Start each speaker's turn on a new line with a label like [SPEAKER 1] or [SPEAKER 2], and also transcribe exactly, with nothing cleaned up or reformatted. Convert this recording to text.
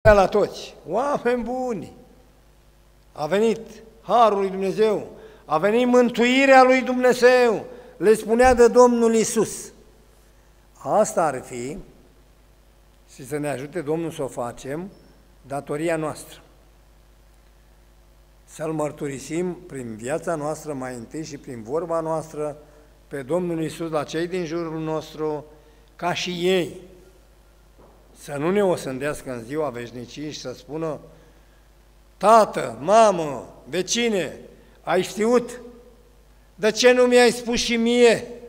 [SPEAKER 1] la toți, oameni buni, a venit harul lui Dumnezeu, a venit mântuirea lui Dumnezeu, le spunea de Domnul Iisus. Asta ar fi, și să ne ajute Domnul să o facem, datoria noastră. Să-L mărturisim prin viața noastră mai întâi și prin vorba noastră pe Domnul Iisus la cei din jurul nostru, ca și ei. Să nu ne osândească în ziua veșniciei și să spună: tată, mamă, vecine, ai știut? De ce nu mi-ai spus și mie?